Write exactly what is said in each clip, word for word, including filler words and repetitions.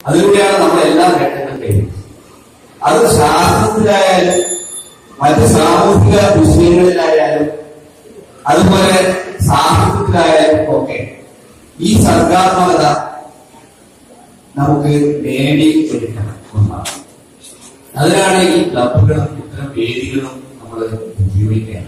അതിലൂടെയാണ് നമ്മളെല്ലാം നേട്ടങ്ങൾ കഴിയുന്നത്. അത് ശാസ്ത്രത്തിലായാലും മറ്റ് സാമൂഹിക വിഷയങ്ങളിലായാലും അതുപോലെ സാഹിത്യത്തിലായാലും ഒക്കെ ഈ സർഗാത്മകത നമുക്ക് നേടിയെടുക്കണം ഒന്നാണ്. അതിനാണ് ഈ ക്ലബുകളും ഇത്തരം വേദികളും നമ്മൾ ഉപയോഗിക്കേണ്ടത്.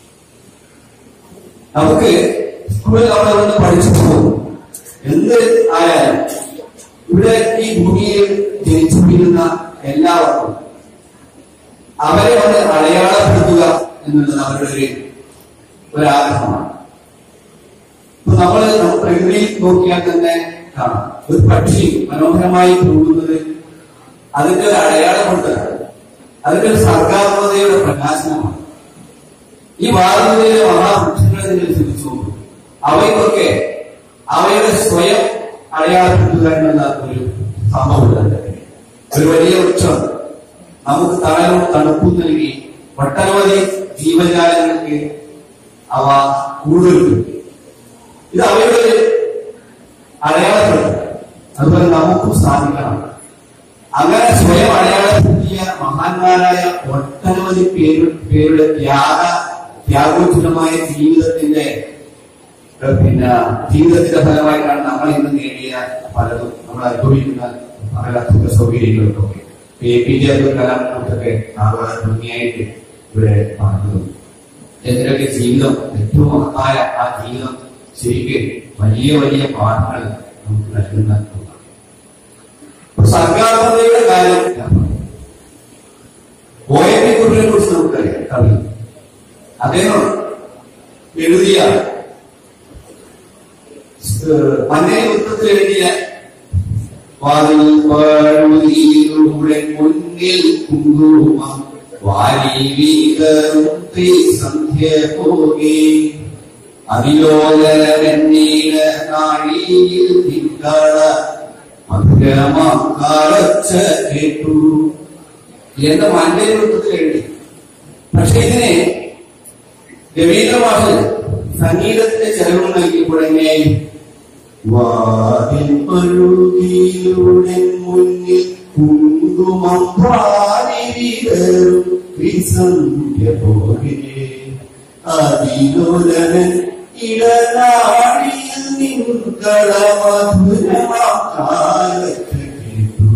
നമുക്ക് സ്കൂളിൽ നമ്മളൊന്ന് പഠിച്ചു പോകും. എന്ത് ആയാലും ഇവിടെ ഈ ഭൂമിയിൽ ജനിച്ചു വീഴുന്ന എല്ലാവർക്കും അവരെ അവിടെ അടയാളപ്പെടുത്തുക എന്നുള്ളത് അവരുടെ ഒരു ഒരാഗ്രഹമാണ്. ഇപ്പൊ നമ്മള് നമ്മൾ പ്രകൃതിയിൽ നോക്കിയാൽ തന്നെ കാണാം, ഒരു പക്ഷി മനോഹരമായി പോകുന്നത് അതിന്റെ ഒരു അടയാളപ്പെടുത്തലാണ്, അതിന്റെ ഒരു സർഗാത്മകതയുടെ പ്രകാശനമാണ്. ഈ ഭാരതത്തിലെ മഹാവൃക്ഷങ്ങളെ നിങ്ങൾ ചിന്തിച്ചു നോക്കും, അവയ്ക്കൊക്കെ അവയുടെ സ്വയം അടയാളപ്പെടുത്തുക എന്നുള്ള ഒരു സംഭവമുണ്ട്. ഒരു വലിയ വൃക്ഷം നമുക്ക് തണലും തണുപ്പും നൽകി ഒട്ടനവധി ജീവജാലങ്ങൾക്ക് അവ കൂടുതൽ ഇത് അവയുടെ അടയാളപ്പെടുത്തും. അതുപോലെ നമുക്കും സാധിക്കണം. അങ്ങനെ സ്വയം അടയാളപ്പെടുത്തിയ മഹാന്മാരായ ഒട്ടനവധി പേര് പേരുടെ ത്യാഗ ത്യാഗോചിതമായ ജീവിതത്തിന്റെ പിന്നെ ജീവിതത്തിന്റെ ഫലമായിട്ടാണ് നമ്മൾ ഇന്ന് നേടിയ പലതും നമ്മൾ അനുഭവിക്കുന്ന പല സുഖ സൗകര്യങ്ങൾക്കൊക്കെ. എ പി ജെ അബ്ദുൽ കലാമിനൊക്കെ വളരെ ഭംഗിയായിട്ട് ഇവിടെ പറഞ്ഞു. എന്തിനൊക്കെ ജീവിതം ഏറ്റവും മഹത്തായ ആ ജീവിതം ശരിക്കും വലിയ വലിയ പാഠങ്ങൾ നമുക്ക് നൽകുന്ന സർഗാത്മകതയുടെ കാര്യം. ഒ എൻ വി കുറിപ്പിനെ കുറിച്ച് നമുക്കറിയാം. കവി അദ്ദേഹം എഴുതിയ മഞ്ഞ വൃത്തത്തിൽ എഴുതിയ വാതിൽ മുന്നിൽ കുങ്കുമം വാരി വീതറുത്തി സന്ധ്യ പോകി അതിലോലീല നാഴിയിൽ തിങ്കള മധുരമാക്കാലച്ച കേട്ടു എന്ന മഞ്ഞ വൃത്തത്തിൽ എഴുതി. പക്ഷെ ഇതിനെ രവീന്ദ്ര മാഷ് സംഗീതത്തിന്റെ ചെലവ് നൽകിയപ്പോഴെങ്ങനെ വാതിൽ പഴുതിയിലൂടെ മുന്നിൽ കുങ്കുമം അതിലോലൻ ഇടനാഴിയിൽ നിൻകള മധുരമാക്കാലത്ത് കേട്ടു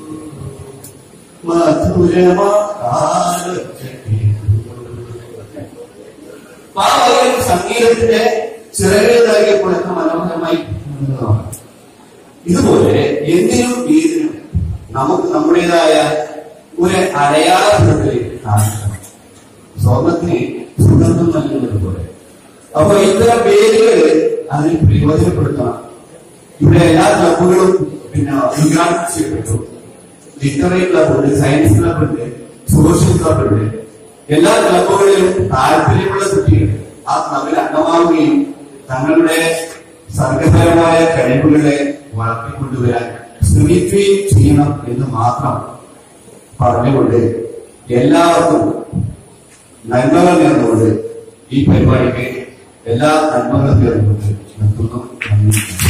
മധുരമാക്കാലത്ത് കേട്ടു. ആ ഒരു സംഗീതത്തിന്റെ ചിറകുകൾ നൽകിയപ്പോഴൊക്കെ മനോഹരമായി. ഇതുപോലെ എന്തിനും ഏതിനും നമുക്ക് നമ്മുടേതായ ഒരു അടയാളപ്പെടുത്തലേക്ക് കാണിക്കണം. സ്വർണത്തിന് സുഗന്ധം നൽകുന്നത് പോലെ അപ്പൊ ഇത്തരം പേരുകൾ അതിന് പ്രയോജനപ്പെടുത്തണം. ഇവിടെ എല്ലാ ക്ലബുകളും പിന്നെ ഉദ്ഘാടനം ചെയ്യപ്പെട്ടു. ലിറ്റററി ക്ലബുണ്ട്, സയൻസ് ക്ലബുണ്ട്, സോഷ്യൽ ക്ലബുണ്ട്. എല്ലാ ക്ലബുകളിലും താല്പര്യമുള്ള കുട്ടികൾ ആ ക്ലബിൽ അംഗമാവുകയും തങ്ങളുടെ സർഗപരമായ കഴിവുകളെ വളർത്തിക്കൊണ്ടുവരാൻ ശ്രമിക്കുകയും ചെയ്യണം എന്ന് മാത്രം പറഞ്ഞുകൊണ്ട് എല്ലാവർക്കും നന്മകൾ നേർന്നുകൊണ്ട് ഈ പരിപാടിക്ക് എല്ലാ നന്മകളും നേർന്നുകൊണ്ട് നിർത്തുന്നു.